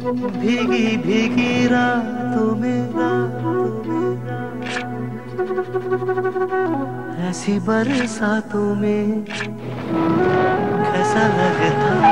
भीगी भीगी रातों में ऐसी बरसातों में कैसा लगता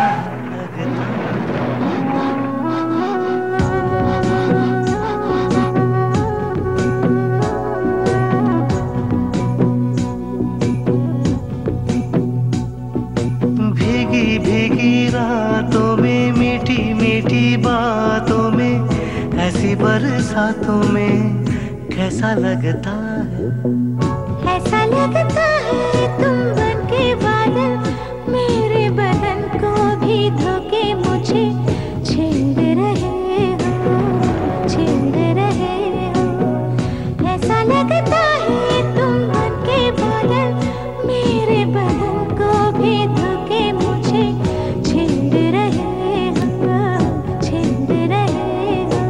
भीगी भीगी रातों में मीठी मीठी बातों में ऐसी बरसातों में कैसा लगता है। ऐसा लगता है तुम बन के बादल मेरे बदन को भी धोके मुझे छेड़ रहे हो, छेड़ रहे हो। ऐसा लगता है तुम बन के बादल मेरे बदन को भी धोके मुझे छेड़ रहे हो, छेड़ रहे हो।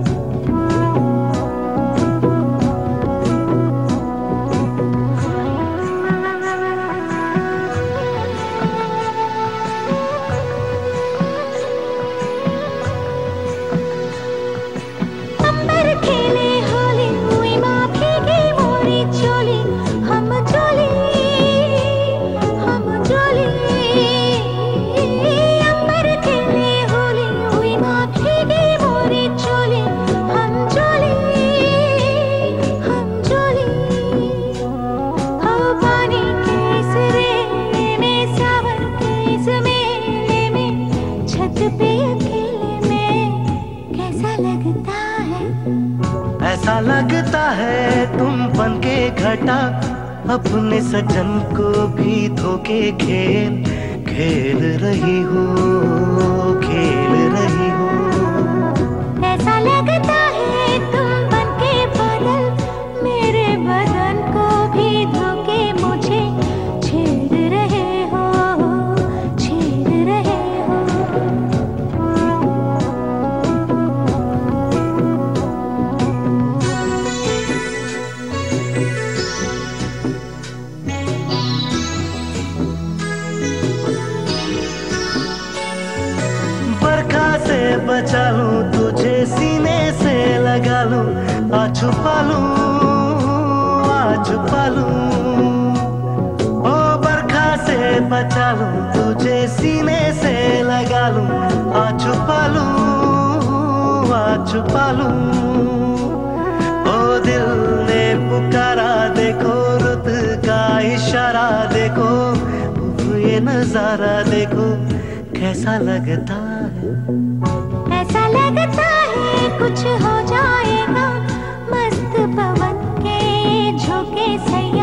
ऐसा लगता है तुम बन के घटा अपने सजन को भी धोके खेल खेल रही हो, खेल रही हो। ऐसा लगता है तुम बन के बादल मेरे बदन को भी धोके मुझे छेड़ रहे हो, छेड़ रहे हो। बरखा से बचा लूं तुझे सीने से लगा लूं आ छुपा लूं, आ छुपा लूं। ओ बरखा से बचा लूं तुझे सीने से लगा लूं आ छुपा लूं, आ छुपा लूं। ओ दिल ने पुकारा देखो रुत का इशारा देखो ये नजारा देखो कैसा लगता है। ऐसा लगता है कुछ हो जाएगा मस्त पवन के झोंके सैया